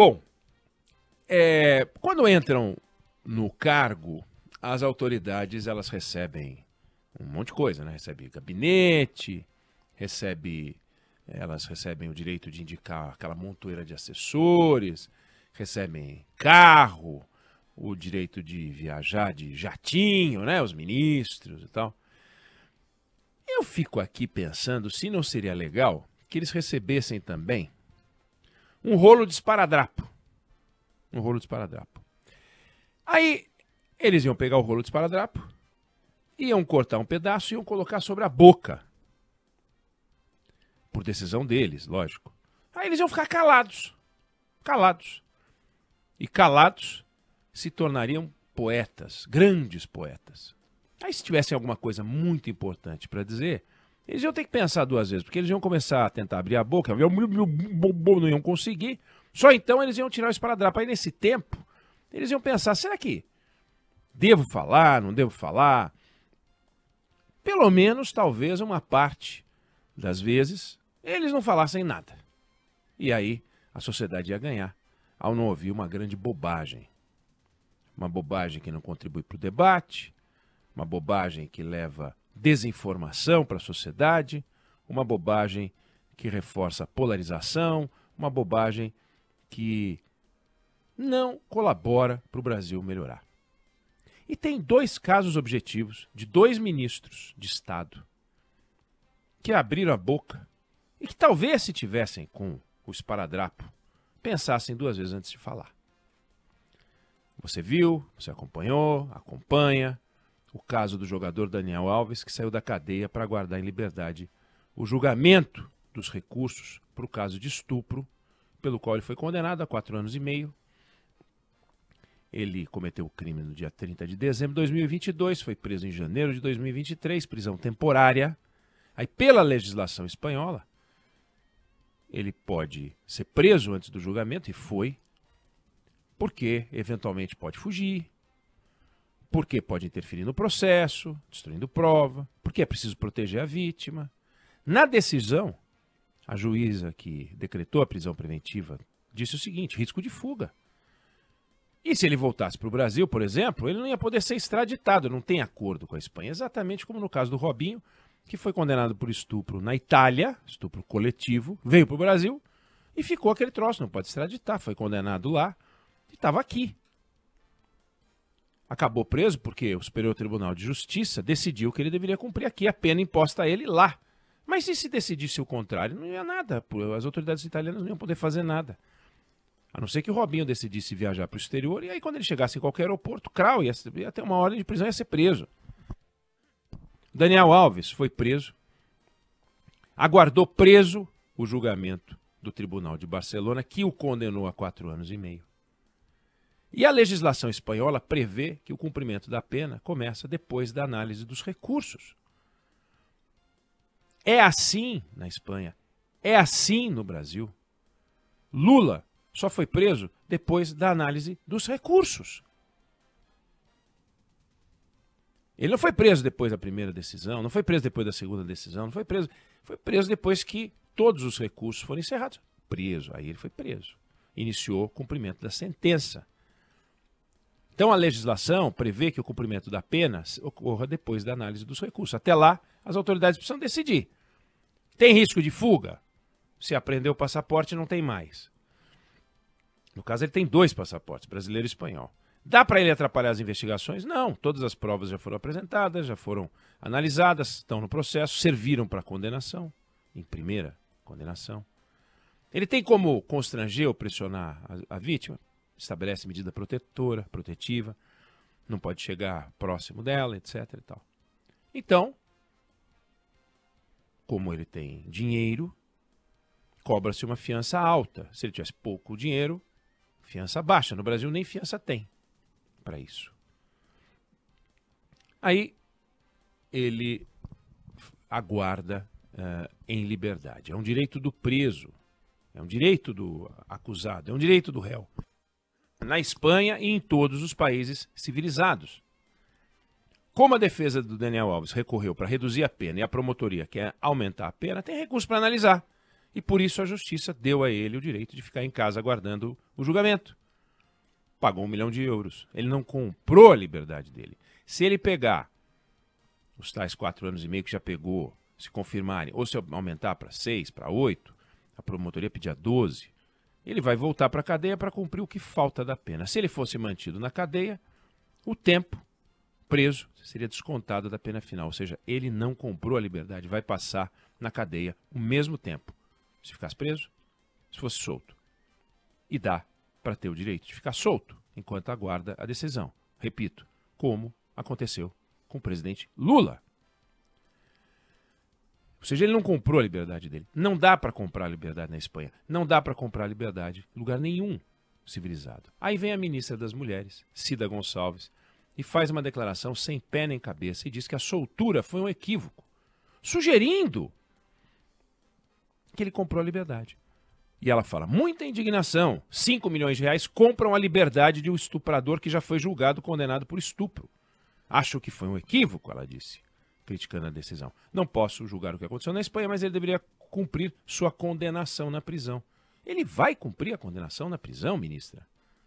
Bom, quando entram no cargo, as autoridades elas recebem um monte de coisa, né? Recebe gabinete, elas recebem o direito de indicar aquela montoeira de assessores, recebem carro, o direito de viajar de jatinho, né? Os ministros e tal. Eu fico aqui pensando se não seria legal que eles recebessem também um rolo de esparadrapo. Um rolo de esparadrapo. Aí eles iam pegar o rolo de esparadrapo, iam cortar um pedaço e iam colocar sobre a boca. Por decisão deles, lógico. Aí eles iam ficar calados. Calados. E calados se tornariam poetas, grandes poetas. Aí se tivessem alguma coisa muito importante para dizer, eles iam ter que pensar duas vezes, porque eles iam começar a tentar abrir a boca, não iam conseguir. Só então eles iam tirar o esparadrapo. Aí nesse tempo, eles iam pensar, será que devo falar, não devo falar? Pelo menos, talvez, uma parte das vezes, eles não falassem nada. E aí a sociedade ia ganhar, ao não ouvir uma grande bobagem. Uma bobagem que não contribui para o debate, uma bobagem que leva desinformação para a sociedade, uma bobagem que reforça a polarização, uma bobagem que não colabora para o Brasil melhorar. E tem dois casos objetivos de dois ministros de Estado que abriram a boca e que talvez, se tivessem com o esparadrapo, pensassem duas vezes antes de falar. Você viu, você acompanhou, acompanha o caso do jogador Daniel Alves, que saiu da cadeia para aguardar em liberdade o julgamento dos recursos para o caso de estupro, pelo qual ele foi condenado a 4 anos e meio. Ele cometeu o crime no dia 30 de dezembro de 2022, foi preso em janeiro de 2023, prisão temporária. Aí, pela legislação espanhola, ele pode ser preso antes do julgamento, e foi, porque eventualmente pode fugir, porque pode interferir no processo, destruindo prova, porque é preciso proteger a vítima. Na decisão, a juíza que decretou a prisão preventiva disse o seguinte: risco de fuga. E se ele voltasse para o Brasil, por exemplo, ele não ia poder ser extraditado, não tem acordo com a Espanha. Exatamente como no caso do Robinho, que foi condenado por estupro na Itália, estupro coletivo, veio para o Brasil e ficou aquele troço, não pode extraditar, foi condenado lá e estava aqui. Acabou preso porque o Superior Tribunal de Justiça decidiu que ele deveria cumprir aqui a pena imposta a ele lá. Mas e se decidisse o contrário? Não ia nada, as autoridades italianas não iam poder fazer nada. A não ser que o Robinho decidisse viajar para o exterior, e aí quando ele chegasse em qualquer aeroporto, crau, ia ter uma ordem de prisão, ia ser preso. Daniel Alves foi preso, aguardou preso o julgamento do Tribunal de Barcelona, que o condenou a 4 anos e meio. E a legislação espanhola prevê que o cumprimento da pena começa depois da análise dos recursos. É assim na Espanha, é assim no Brasil. Lula só foi preso depois da análise dos recursos. Ele não foi preso depois da primeira decisão, não foi preso depois da segunda decisão, não foi preso depois que todos os recursos foram encerrados. Preso, aí ele foi preso. Iniciou o cumprimento da sentença. Então a legislação prevê que o cumprimento da pena ocorra depois da análise dos recursos. Até lá, as autoridades precisam decidir. Tem risco de fuga? Se apreendeu o passaporte, não tem mais. No caso, ele tem 2 passaportes, brasileiro e espanhol. Dá para ele atrapalhar as investigações? Não. Todas as provas já foram apresentadas, já foram analisadas, estão no processo, serviram para condenação, em primeira condenação. Ele tem como constranger ou pressionar a vítima? Estabelece medida protetiva, não pode chegar próximo dela, etc. e tal. Então, como ele tem dinheiro, cobra-se uma fiança alta. Se ele tivesse pouco dinheiro, fiança baixa. No Brasil nem fiança tem para isso. Aí ele aguarda em liberdade. É um direito do preso, é um direito do acusado, é um direito do réu. Na Espanha e em todos os países civilizados. Como a defesa do Daniel Alves recorreu para reduzir a pena e a promotoria quer aumentar a pena, tem recurso para analisar. E por isso a justiça deu a ele o direito de ficar em casa aguardando o julgamento. Pagou 1 milhão de euros. Ele não comprou a liberdade dele. Se ele pegar os tais 4 anos e meio que já pegou, se confirmarem, ou se aumentar para 6, para 8, a promotoria pedir 12, ele vai voltar para a cadeia para cumprir o que falta da pena. Se ele fosse mantido na cadeia, o tempo preso seria descontado da pena final. Ou seja, ele não comprou a liberdade, vai passar na cadeia o mesmo tempo. Se ficasse preso, se fosse solto. E dá para ter o direito de ficar solto enquanto aguarda a decisão. Repito, como aconteceu com o presidente Lula. Ou seja, ele não comprou a liberdade dele. Não dá para comprar a liberdade na Espanha. Não dá para comprar a liberdade em lugar nenhum civilizado. Aí vem a ministra das Mulheres, Cida Gonçalves, e faz uma declaração sem pé nem cabeça e diz que a soltura foi um equívoco, sugerindo que ele comprou a liberdade. E ela fala, muita indignação, 5 milhões de reais compram a liberdade de um estuprador que já foi julgado, condenado por estupro. Acho que foi um equívoco, ela disse, criticando a decisão. Não posso julgar o que aconteceu na Espanha, mas ele deveria cumprir sua condenação na prisão. Ele vai cumprir a condenação na prisão, ministra?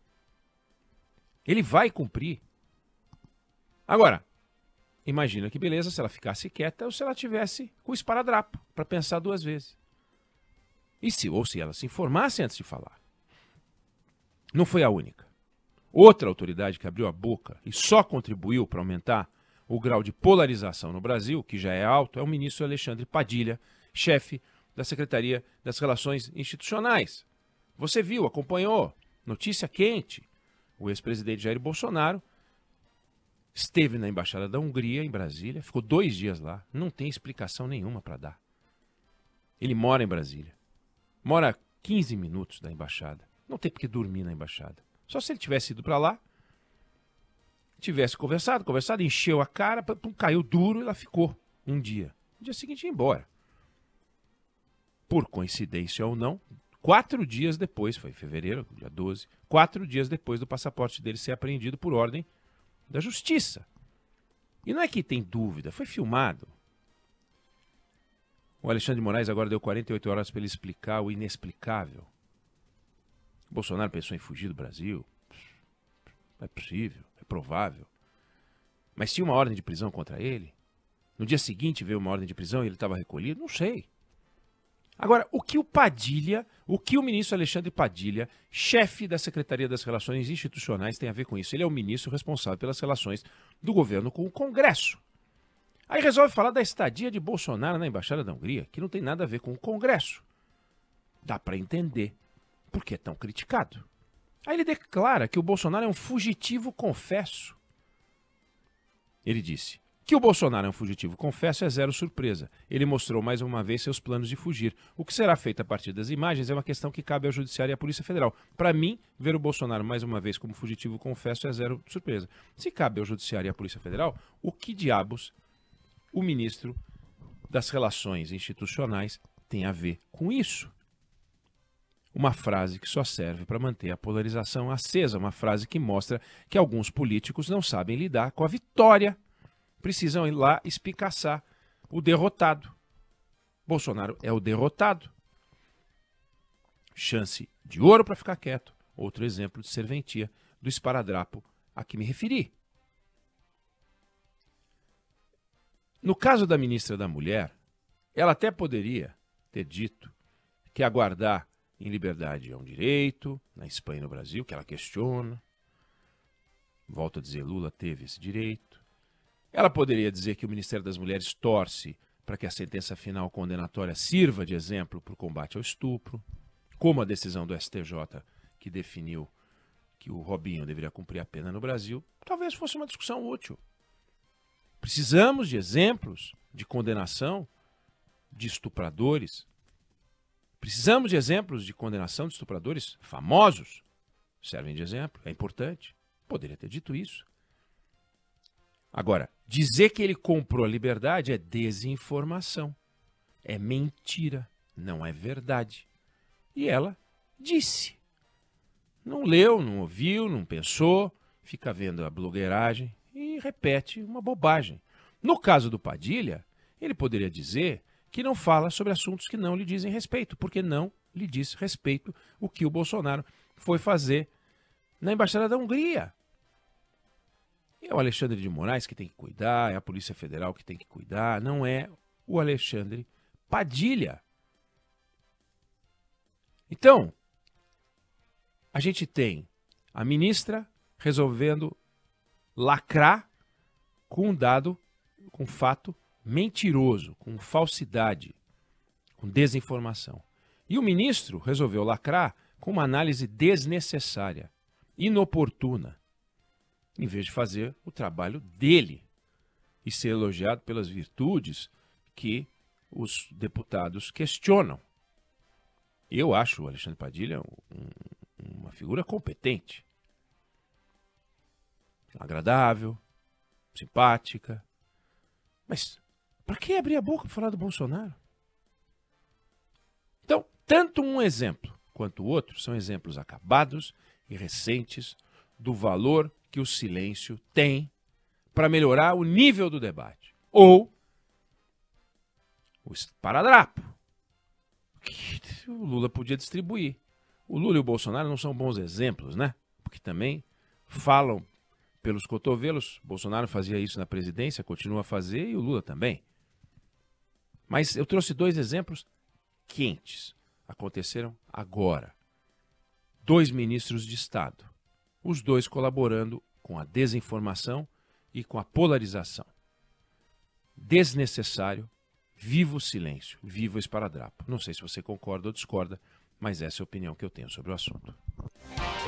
Ele vai cumprir. Agora, imagina que beleza se ela ficasse quieta ou se ela tivesse com o esparadrapo para pensar 2 vezes. Ou se ela se informasse antes de falar. Não foi a única. Outra autoridade que abriu a boca e só contribuiu para aumentar o grau de polarização no Brasil, que já é alto, é o ministro Alexandre Padilha, chefe da Secretaria das Relações Institucionais. Você viu, acompanhou, notícia quente. O ex-presidente Jair Bolsonaro esteve na Embaixada da Hungria, em Brasília, ficou 2 dias lá, não tem explicação nenhuma para dar. Ele mora em Brasília, mora a 15 minutos da Embaixada, não tem por que dormir na Embaixada. Só se ele tivesse ido para lá, tivesse conversado, encheu a cara, caiu duro e ela ficou um dia. No dia seguinte ia embora. Por coincidência ou não, 4 dias depois, foi em fevereiro, dia 12, 4 dias depois do passaporte dele ser apreendido por ordem da Justiça. E não é que tem dúvida, foi filmado. O Alexandre de Moraes agora deu 48 horas para ele explicar o inexplicável. O Bolsonaro pensou em fugir do Brasil. Não é possível, é provável. Mas tinha uma ordem de prisão contra ele? No dia seguinte veio uma ordem de prisão e ele estava recolhido? Não sei. Agora, o que o ministro Alexandre Padilha, chefe da Secretaria das Relações Institucionais, tem a ver com isso? Ele é o ministro responsável pelas relações do governo com o Congresso. Aí resolve falar da estadia de Bolsonaro na Embaixada da Hungria, que não tem nada a ver com o Congresso. Dá para entender por que é tão criticado. Aí ele declara que o Bolsonaro é um fugitivo confesso. Ele disse que o Bolsonaro é um fugitivo confesso é zero surpresa. Ele mostrou mais uma vez seus planos de fugir. O que será feito a partir das imagens é uma questão que cabe ao Judiciário e à Polícia Federal. Para mim, ver o Bolsonaro mais uma vez como fugitivo confesso é zero surpresa. Se cabe ao Judiciário e à Polícia Federal, o que diabos o ministro das Relações Institucionais tem a ver com isso? Uma frase que só serve para manter a polarização acesa, uma frase que mostra que alguns políticos não sabem lidar com a vitória. Precisam ir lá espicaçar o derrotado. Bolsonaro é o derrotado. Chance de ouro para ficar quieto. Outro exemplo de serventia do esparadrapo a que me referi. No caso da ministra da Mulher, ela até poderia ter dito que aguardar em liberdade é um direito, na Espanha e no Brasil, que ela questiona. Volto a dizer, Lula teve esse direito. Ela poderia dizer que o Ministério das Mulheres torce para que a sentença final condenatória sirva de exemplo para o combate ao estupro, como a decisão do STJ que definiu que o Robinho deveria cumprir a pena no Brasil, talvez fosse uma discussão útil. Precisamos de exemplos de condenação de estupradores. Precisamos de exemplos de condenação de estupradores famosos. Servem de exemplo, é importante. Poderia ter dito isso. Agora, dizer que ele comprou a liberdade é desinformação. É mentira, não é verdade. E ela disse. Não leu, não ouviu, não pensou, fica vendo a blogueiragem e repete uma bobagem. No caso do Padilha, ele poderia dizer que não fala sobre assuntos que não lhe dizem respeito, porque não lhe diz respeito o que o Bolsonaro foi fazer na Embaixada da Hungria. É o Alexandre de Moraes que tem que cuidar, é a Polícia Federal que tem que cuidar, não é o Alexandre Padilha. Então, a gente tem a ministra resolvendo lacrar com um dado, com um fato mentiroso, com falsidade, com desinformação. E o ministro resolveu lacrar com uma análise desnecessária, inoportuna, em vez de fazer o trabalho dele e ser elogiado pelas virtudes que os deputados questionam. Eu acho o Alexandre Padilha uma figura competente, agradável, simpática. Mas para que abrir a boca para falar do Bolsonaro? Então, tanto um exemplo quanto o outro são exemplos acabados e recentes do valor que o silêncio tem para melhorar o nível do debate. Ou o esparadrapo que o Lula podia distribuir. O Lula e o Bolsonaro não são bons exemplos, né? Porque também falam pelos cotovelos. Bolsonaro fazia isso na presidência, continua a fazer, e o Lula também. Mas eu trouxe dois exemplos quentes. Aconteceram agora. 2 ministros de Estado. Os dois colaborando com a desinformação e com a polarização. Desnecessário, viva o silêncio, viva o esparadrapo. Não sei se você concorda ou discorda, mas essa é a opinião que eu tenho sobre o assunto.